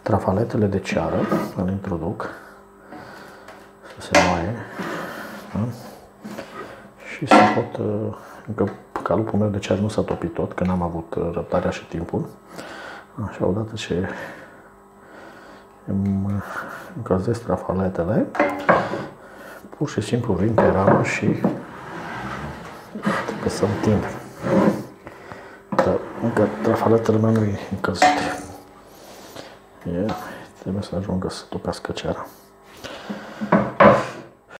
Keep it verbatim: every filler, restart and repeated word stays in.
trafaletele de ceară, îl introduc să se moaie, da? Și să pot, încă calupul meu de ceară nu s-a topit tot, că n-am avut răbdarea și timpul. Așa, odată ce îmi încălzesc trafaletele, pur și simplu vin pe ramă și trebuie să întind. Dar încă trafaletele mele nu e încălzite. E, trebuie să ajungă să topească ceara.